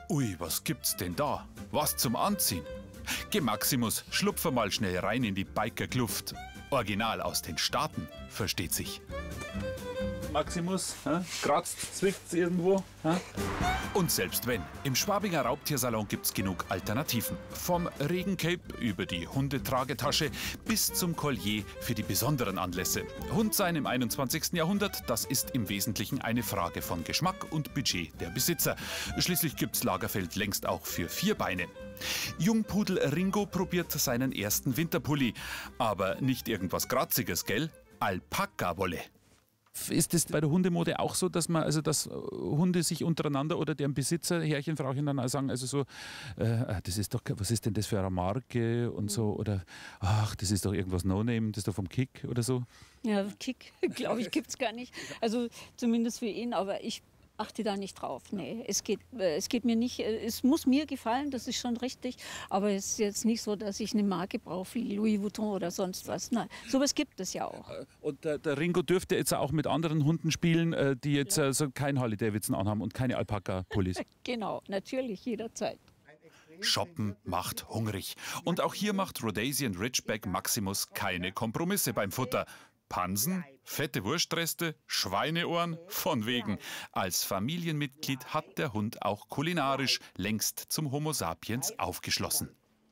Ui, was gibt's denn da? Was zum Anziehen? Geh Maximus, schlupfe mal schnell rein in die Bikerkluft. Original aus den Staaten, versteht sich. Maximus, kratzt, zwickt's irgendwo. Und selbst wenn, im Schwabinger Raubtiersalon gibt's genug Alternativen. Vom Regencape über die Hundetragetasche bis zum Collier für die besonderen Anlässe. Hund sein im 21. Jahrhundert, das ist im Wesentlichen eine Frage von Geschmack und Budget der Besitzer. Schließlich gibt's Lagerfeld längst auch für Vierbeine. Jungpudel Ringo probiert seinen ersten Winterpulli. Aber nicht irgendwas Graziges, gell? Alpaka-Wolle. Ist es bei der Hundemode auch so, dass dass Hunde sich untereinander oder deren Besitzer, Herrchen, Frauchen, dann sagen, das ist doch, was ist denn das für eine Marke und so, oder ach, das ist doch irgendwas No-Name, das ist doch vom Kick oder so? Ja, Kick, glaube ich, gibt es gar nicht. Also zumindest für ihn, aber ich achte da nicht drauf. Nee, es geht mir nicht, es muss mir gefallen, das ist schon richtig, aber es ist jetzt nicht so, dass ich eine Marke brauche wie Louis Vuitton oder sonst was. Nein, sowas gibt es ja auch. Und der Ringo dürfte jetzt auch mit anderen Hunden spielen, die jetzt so kein Harley Davidson anhaben und keine Alpaka-Pullis. Genau, natürlich, jederzeit. Shoppen macht hungrig. Und auch hier macht Rhodesian Ridgeback Maximus keine Kompromisse beim Futter. Pansen, fette Wurstreste, Schweineohren, von wegen. Als Familienmitglied hat der Hund auch kulinarisch längst zum Homo sapiens aufgeschlossen.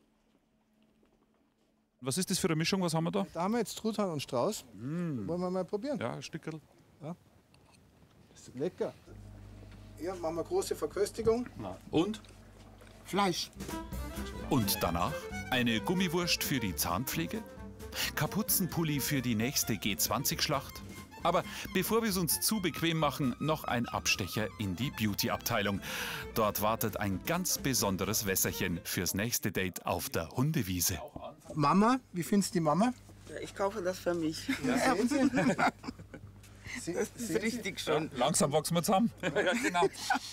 Was ist das für eine Mischung? Was haben wir da? Da haben wir jetzt Truthahn und Strauß. Wollen wir mal probieren? Ja, ein Stückerl. Ja. Das ist lecker. Hier machen wir große Verköstigung. Und? Fleisch. Und danach eine Gummiwurst für die Zahnpflege? Kapuzenpulli für die nächste G20-Schlacht? Aber bevor wir es uns zu bequem machen, noch ein Abstecher in die Beauty-Abteilung. Dort wartet ein ganz besonderes Wässerchen fürs nächste Date auf der Hundewiese. Mama, wie findest du die Mama? Ja, ich kaufe das für mich. Ja, sehen Sie? Das ist richtig schon. Langsam wachsen wir zusammen. Ja, genau.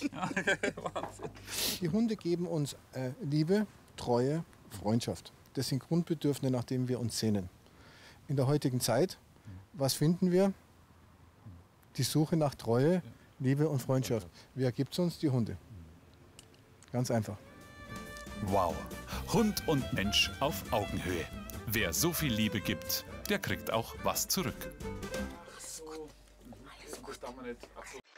Die Hunde geben uns Liebe, Treue, Freundschaft. Das sind Grundbedürfnisse, nach denen wir uns sehnen. In der heutigen Zeit, was finden wir? Die Suche nach Treue, Liebe und Freundschaft. Wer gibt es uns? Die Hunde. Ganz einfach. Wow, Hund und Mensch auf Augenhöhe. Wer so viel Liebe gibt, der kriegt auch was zurück. Alles gut.